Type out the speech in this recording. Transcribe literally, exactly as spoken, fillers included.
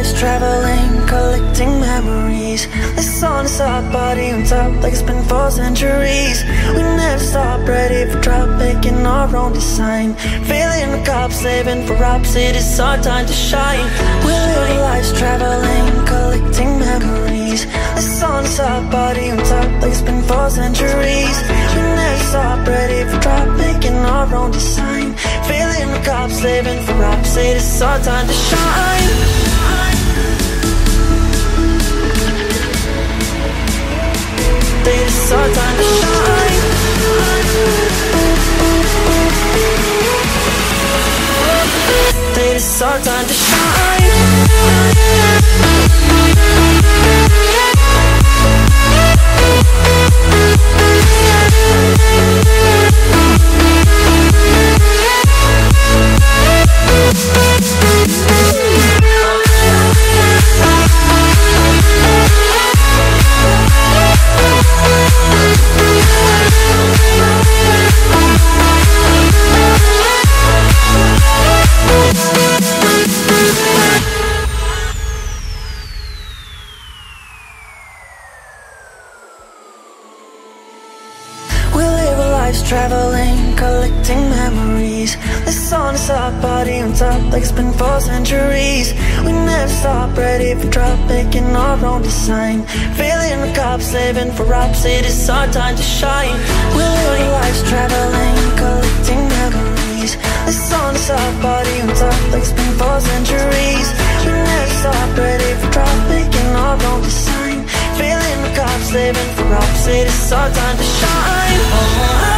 lives traveling, collecting memories. This song is our body on top like it's been for centuries. We never stop, ready for drop, making our own design. Feeling the cops, living for ops, it is our time to shine. We live our lives traveling, collecting memories. This song is our body on top like it's been for centuries. We never stop, ready for drop, making our own design. Feeling the cops, living for ops, it is our time to shine. It is our time to shine. It is our time to shine. Traveling, collecting memories. This song is our body on top like it's been for centuries. We never stop, ready for drop, making our own design. Feeling the cops, living for ops, it is our time to shine. We're living lives traveling, collecting memories. This song is our body on top like it's been for centuries. We never stop, ready for drop, making our own design. Feeling the cops, living for ops, it is our time to shine. Oh,